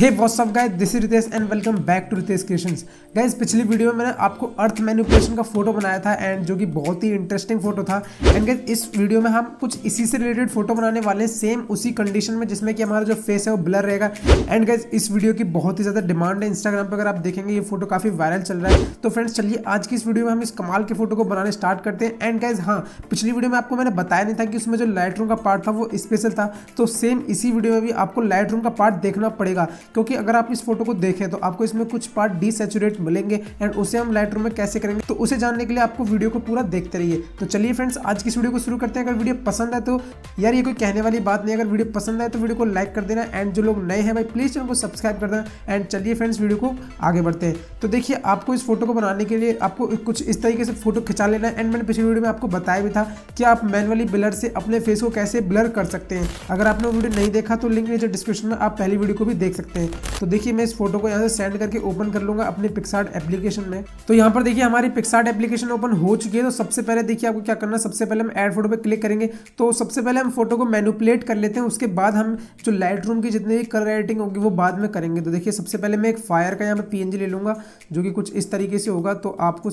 Hey what's up guys, this is Ritesh and welcome back to Ritesh creations. Guys पिछली video में मैंने आपको अर्थ manipulation का फोटो बनाया था एंड जो कि बहुत ही इंटरेस्टिंग फोटो था। एंड गाइस इस वीडियो में हम कुछ इसी से रिलेटेड फोटो बनाने वाले हैं, सेम उसी कंडीशन में जिसमें कि हमारा जो फेस है वो ब्लर रहेगा। एंड गाइस इस वीडियो की बहुत ही ज्यादा डिमांड है इंस्टाग्राम पर, अगर आप देखेंगे ये फोटो काफी वायरल चल रहा है। तो फ्रेंड्स चलिए आज की इस वीडियो में हम इस कमाल के फोटो को बनाने स्टार्ट करते हैं। एंड गाइस हाँ, पिछली वीडियो में आपको मैंने बताया नहीं था कि उसमें जो लाइट रूम का पार्ट था वो स्पेशल था, तो सेम इसी वीडियो में भी आपको लाइट रूम का पार्ट देखना पड़ेगा, क्योंकि अगर आप इस फोटो को देखें तो आपको इसमें कुछ पार्ट डीसैचुरेट मिलेंगे एंड उसे हम लाइट रूम में कैसे करेंगे तो उसे जानने के लिए आपको वीडियो को पूरा देखते रहिए। तो चलिए फ्रेंड्स आज की इस वीडियो को शुरू करते हैं। अगर वीडियो पसंद है तो यार ये कोई कहने वाली बात नहीं, अगर वीडियो पसंद है तो वीडियो को लाइक कर देना एंड जो लोग नए हैं भाई प्लीज चैनल को सब्सक्राइब कर देना। एंड चलिए फ्रेंड्स वीडियो को आगे बढ़ते हैं। तो देखिए आपको इस फोटो को बनाने के लिए आपको कुछ इस तरीके से फोटो खिंचा लेना है। एंड मैंने पिछली वीडियो में आपको बताया भी था कि आप मैनुअली ब्लर से अपने फेस को कैसे ब्लर कर सकते हैं। अगर आपने वो वीडियो नहीं देखा तो लिंक नीचे डिस्क्रिप्शन में आप पहली वीडियो को भी देख सकते हैं। तो देखिए मैं इस फोटो को यहाँ से सेंड करके ओपन कर लूंगा अपने पिक्सार्ट एप्लीकेशन में। तो यहाँ पर देखिए हमारी पिक्सार्ट एप्लीकेशन ओपन हो चुकी है। तो सबसे पहले देखिए आपको क्या करना है, सबसे पहले हम ऐड फोटो पे क्लिक करेंगे। तो सबसे पहले हम फोटो को मैनिपुलेट कर लेते हैं, उसके बाद हम जो लाइट रूम की जितनी भी कलर एडिटिंग होगी वो बाद में करेंगे। तो देखिए सबसे पहले मैं एक फायर का यहाँ पे पीएनजी ले लूंगा जो कि कुछ इस तरीके से होगा। तो आपको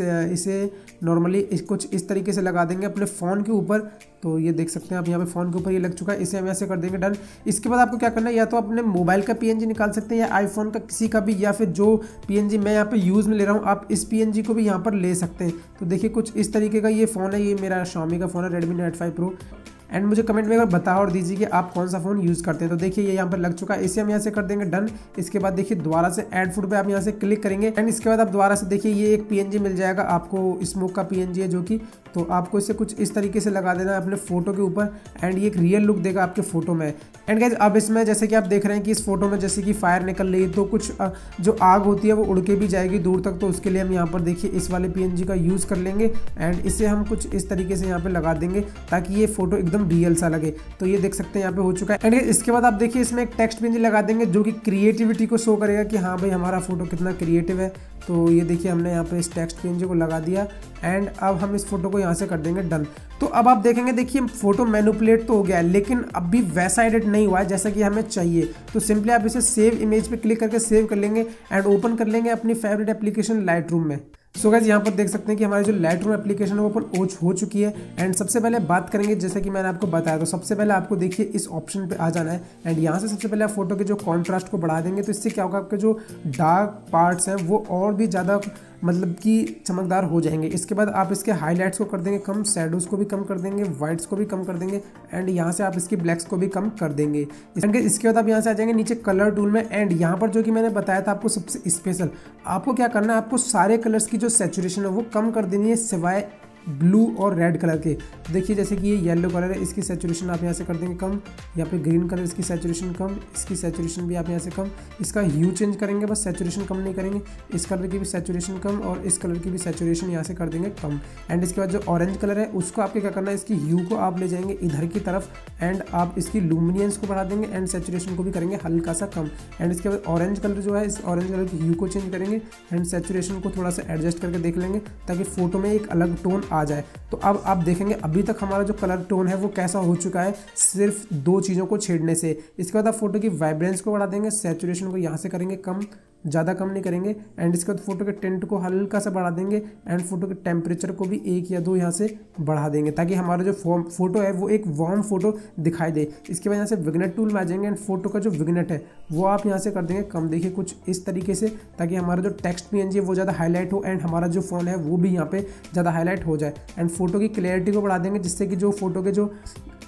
इसे नॉर्मली कुछ इस तरीके से लगा देंगे अपने फ़ोन के ऊपर। तो ये देख सकते हैं आप यहाँ पे फ़ोन के ऊपर ये लग चुका है, इसे हम ऐसे कर देंगे डन। इसके बाद आपको क्या करना है, या तो अपने मोबाइल का पीएनजी निकाल सकते हैं या आईफोन का किसी का भी, या फिर जो पीएनजी मैं यहाँ पे यूज़ में ले रहा हूँ आप इस पीएनजी को भी यहाँ पर ले सकते हैं। तो देखिए कुछ इस तरीके का ये फ़ोन है, ये मेरा Xiaomi का फ़ोन है Redmi Note 5 Pro। एंड मुझे कमेंट में अगर बता और दीजिए कि आप कौन सा फ़ोन यूज़ करते हैं। तो देखिए ये यहाँ पर लग चुका है, इसे हम यहाँ से कर देंगे डन। इसके बाद देखिए दोबारा से ऐड फोटो पे आप यहाँ से क्लिक करेंगे एंड इसके बाद आप दोबारा से देखिए ये एक पीएनजी मिल जाएगा आपको, स्मोक का पीएनजी है जो कि, तो आपको इसे कुछ इस तरीके से लगा देना है अपने फोटो के ऊपर एंड ये एक रियल लुक देगा आपके फोटो में। एंड गाइस अब इसमें जैसे कि आप देख रहे हैं कि इस फोटो में जैसे कि फायर निकल रही है तो कुछ जो आग होती है वो उड़ के भी जाएगी दूर तक। तो उसके लिए हम यहाँ पर देखिए इस वाले पीएनजी का यूज़ कर लेंगे एंड इसे हम कुछ इस तरीके से यहाँ पे लगा देंगे ताकि ये फोटो एकदम रियल सा लगे। तो ये देख सकते हैं यहाँ पे हो चुका है। एंड इसके बाद आप देखिए इसमें एक टेक्स्ट पीएनजी लगा देंगे जो कि क्रिएटिविटी को शो करेगा कि हाँ भाई हमारा फोटो कितना क्रिएटिव है। तो ये देखिए हमने यहाँ पे इस टेक्स्ट पीएनजी को लगा दिया एंड अब हम इस फोटो को यहाँ से कर देंगे डन। तो अब आप देखेंगे देखिए फोटो मैनिपुलेट तो हो गया है लेकिन अब भी वैसा एडिट नहीं हुआ है जैसा कि हमें चाहिए। तो सिंपली आप इसे सेव इमेज पे क्लिक करके सेव कर लेंगे एंड ओपन कर लेंगे अपनी फेवरेट एप्लीकेशन लाइट रूम में। सो गाइस यहाँ पर देख सकते हैं कि हमारी जो लाइट रूम एप्लीकेशन है वो ओपन हो चुकी है। एंड सबसे पहले बात करेंगे जैसे कि मैंने आपको बताया, तो सबसे पहले आपको देखिए इस ऑप्शन पे आ जाना है एंड यहाँ से सबसे पहले आप फोटो के जो कॉन्ट्रास्ट को बढ़ा देंगे। तो इससे क्या होगा, आपके जो डार्क पार्ट्स हैं वो और भी ज़्यादा मतलब कि चमकदार हो जाएंगे। इसके बाद आप इसके हाईलाइट्स को कर देंगे कम, शैडोज़ को भी कम कर देंगे, वाइट्स को भी कम कर देंगे एंड यहाँ से आप इसकी ब्लैक्स को भी कम कर देंगे। इसके बाद आप यहाँ से आ जाएंगे नीचे कलर टूल में एंड यहाँ पर जो कि मैंने बताया था आपको सबसे स्पेशल, आपको क्या करना है, आपको सारे कलर्स की जो सैचुरेशन है वो कम कर देनी है सिवाय ब्लू और रेड कलर के। देखिए जैसे कि ये येलो कलर है, इसकी सैचुरेशन आप यहाँ से कर देंगे कम, यहाँ पे ग्रीन कलर इसकी सैचुरेशन कम, इसकी सैचुरेशन भी आप यहाँ से कम, इसका ह्यू चेंज करेंगे बस, सैचुरेशन कम नहीं करेंगे। इस कलर की भी सैचुरेशन कम और इस कलर की भी सैचुरेशन यहाँ से कर देंगे कम। एंड इसके बाद जो ऑरेंज कलर है उसको आपके क्या करना है, इसकी ह्यू को आप ले जाएंगे इधर की तरफ एंड आप इसकी लुमिनियंस को बढ़ा देंगे एंड सैचुरेशन को भी करेंगे हल्का सा कम। एंड इसके बाद ऑरेंज कलर जो है, इस ऑरेंज कलर की ह्यू को चेंज करेंगे एंड सैचुरेशन को थोड़ा सा एडजस्ट करके देख लेंगे ताकि फोटो में एक अलग टोन आ जाए। तो अब आप देखेंगे अभी तक हमारा जो कलर टोन है वो कैसा हो चुका है सिर्फ दो चीज़ों को छेड़ने से। इसके बाद आप फोटो की वाइब्रेंस को बढ़ा देंगे, सैचुरेशन को यहाँ से करेंगे कम, ज़्यादा कम नहीं करेंगे एंड इसके बाद फोटो के टिंट को हल्का सा बढ़ा देंगे एंड फोटो के टेम्परेचर को भी 1 या 2 यहाँ से बढ़ा देंगे ताकि हमारा जो फोटो है वो एक वार्म फोटो दिखाई दे। इसके बाद यहाँ से विग्नेट टूल में आ जाएंगे एंड फोटो का जो विग्नेट है वो आप यहाँ से कर देंगे कम, देखिए कुछ इस तरीके से, ताकि हमारा जो टेक्स्ट पीएनजी है वो ज़्यादा हाईलाइट हो एंड हमारा जो फ़ोन है वो भी यहाँ पे ज़्यादा हाईलाइट हो जाए। एंड फोटो की क्लैरिटी को बढ़ा देंगे जिससे कि जो फोटो के जो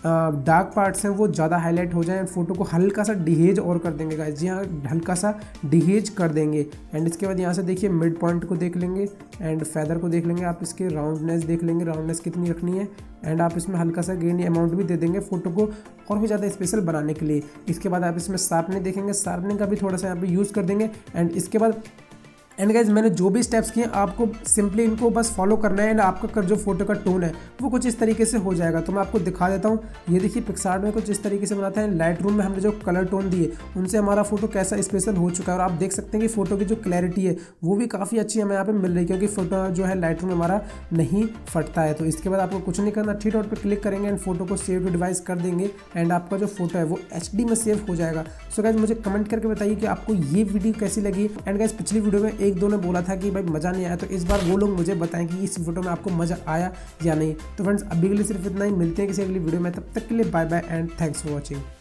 डार्क पार्ट्स हैं वो ज़्यादा हाईलाइट हो जाए एंड फोटो को हल्का सा डिहेज और कर देंगे गाइस, जी हाँ हल्का सा डिहेज कर देंगे। एंड इसके बाद यहाँ से देखिए मिड पॉइंट को देख लेंगे एंड फेदर को देख लेंगे, आप इसके राउंडनेस देख लेंगे, राउंडनेस कितनी रखनी है एंड आप इसमें हल्का सा गेन अमाउंट भी दे देंगे फोटो को और भी ज़्यादा स्पेशल बनाने के लिए। इसके बाद आप इसमें शार्पनिंग देखेंगे, शार्पनिंग का भी थोड़ा सा यहाँ पे यूज़ कर देंगे एंड इसके बाद एंड गाइज मैंने जो भी स्टेप्स किए आपको सिंपली इनको बस फॉलो करना है एंड आपका जो फोटो का टोन है वो कुछ इस तरीके से हो जाएगा। तो मैं आपको दिखा देता हूँ। ये देखिए पिक्सार्ट में कुछ इस तरीके से बनाता है। लाइट रूम में हमने जो कलर टोन दिए उनसे हमारा फोटो कैसा स्पेशल हो चुका है और आप देख सकते हैं कि फोटो की जो क्लैरिटी है वो भी काफ़ी अच्छी हमें यहाँ पे मिल रही है, क्योंकि फोटो जो है लाइट रूम में हमारा नहीं फटता है। तो इसके बाद आपको कुछ नहीं करना, थ्री डॉट पर क्लिक करेंगे एंड फोटो को सेव टू डिवाइस कर देंगे एंड आपका जो फोटो है वो HD में सेव हो जाएगा। सो गाइज मुझे कमेंट करके बताइए कि आपको ये वीडियो कैसी लगी। एंड गाइज पिछली वीडियो में एक दो ने बोला था कि भाई मज़ा नहीं आया, तो इस बार वो लोग मुझे बताएं कि इस फोटो में आपको मज़ा आया या नहीं। तो फ्रेंड्स अभी के लिए सिर्फ इतना ही, मिलते हैं किसी अगली वीडियो में, तब तक के लिए bye bye and thanks for watching.